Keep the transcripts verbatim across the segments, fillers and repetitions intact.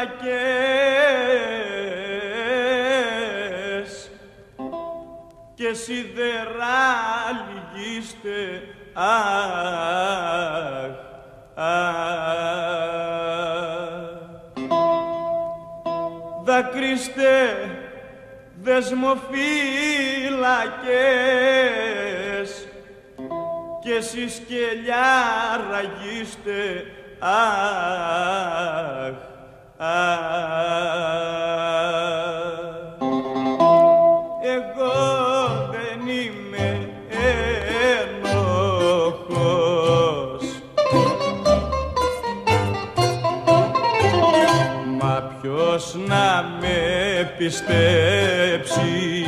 και σιδερά λυγίστε, αχ, αχ. Δακρύστε δεσμοφύλακες και εσείς σκελιά ραγίστε, αχ, αχ. Εγώ δεν είμαι ένοχος, μα ποιος να με πιστέψει?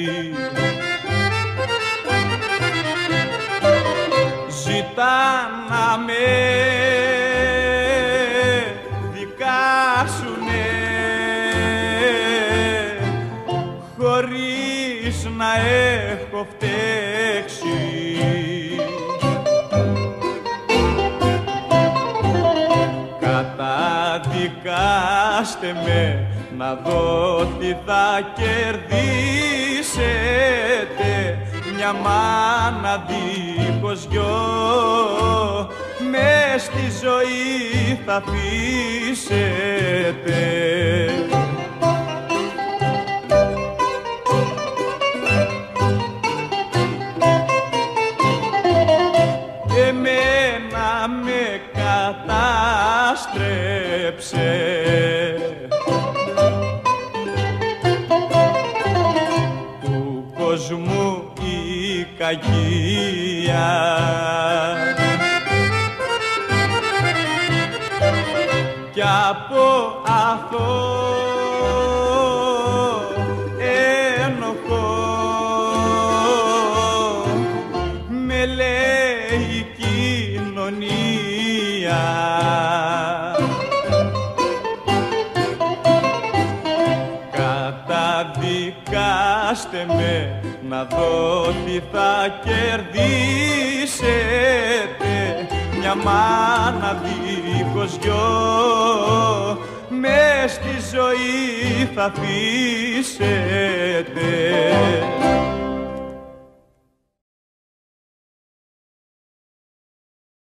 Ζητά να με δικάσουνε χωρίς να έχω φταίξει. Καταδικάστε με να δω τι θα κερδίσετε, μια μάνα δίχως γιο μες στη ζωή θα αφήσετε. Εμένα με κατάστρεψε του κόσμου η κακία, κι από αυτό ένοχο με λέει η κοινωνία. Καταδικάστε με να δω τι θα κερδίσετε, μια μάνα δίχως γιο μες στη ζωή θα αφήσετε.